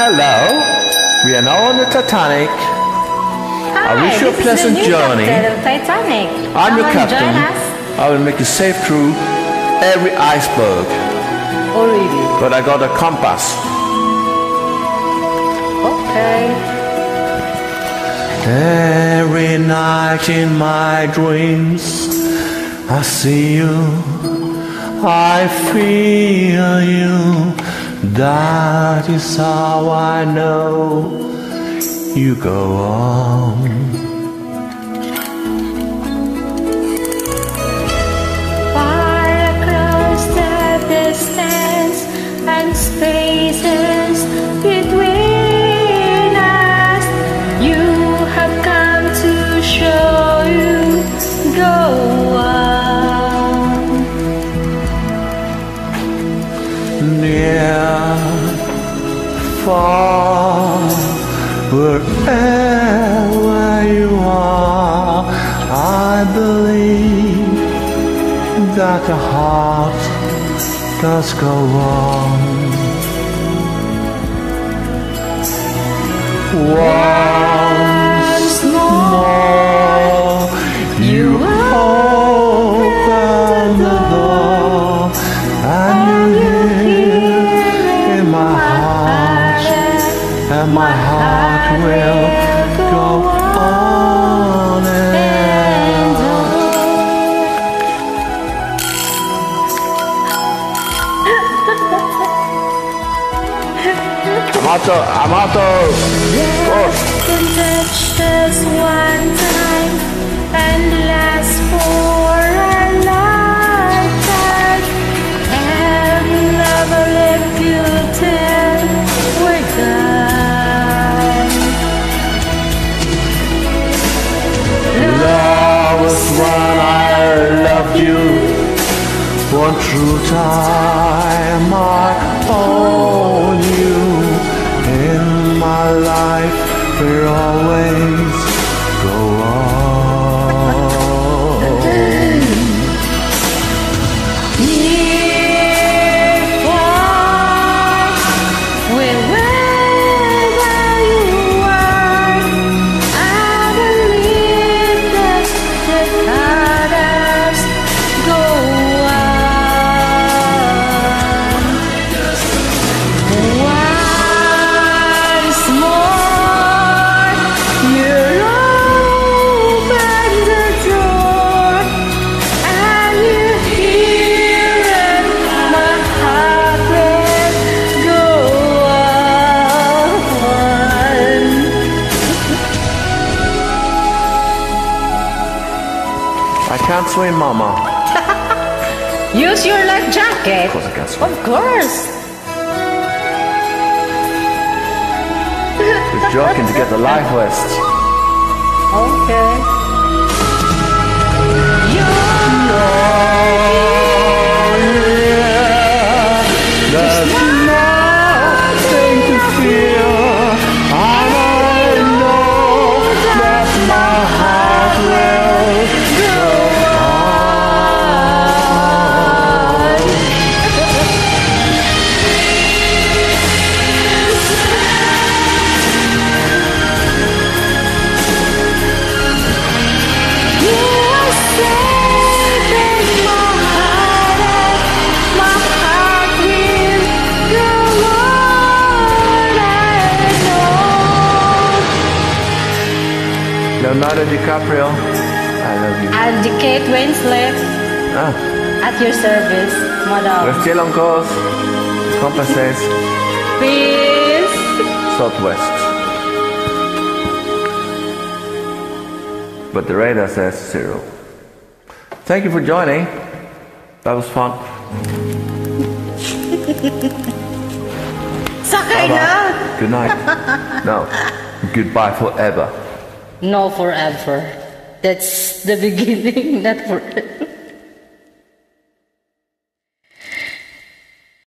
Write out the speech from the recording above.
Hello. We are now on the Titanic. Hi, I wish you a pleasant journey. Titanic. I'm your captain. Join us. I will make you safe through every iceberg. Oh, really? But I got a compass. Okay. Every night in my dreams, I see you, I feel you. That is how I know you go on. Far across the distance and spaces between us, you have come to show you go on. Near, far, wherever you are, I believe that the heart does go on. Once more, you open the door, and you hear in my heart, and my heart will go on and on. I'm out of Can touch us one time and last for a lifetime, and never let you till we're done. love was when I loved you. One true time I own you. In my life we'll always go on. Near, far, wherever you are, I believe that the others go once more, you open the door, and you hear it, my heart will go on. I can't swim, Mama. Use your life jacket. Of course I can't swim. Of course. Just joking to get the life vest. Okay. There's nothing to fear, and I know that my heart will go You are safe in my heart, and my heart will go on and on. Leonardo DiCaprio, I love you. And Kate Winslet Ah, at your service, madam. we're still on course. Compass says Peace. southwest. But the radar says 0. Thank you for joining. That was fun. Sakay Bye-bye. na. Good night. No. Goodbye forever. No forever. That's the beginning, not forever.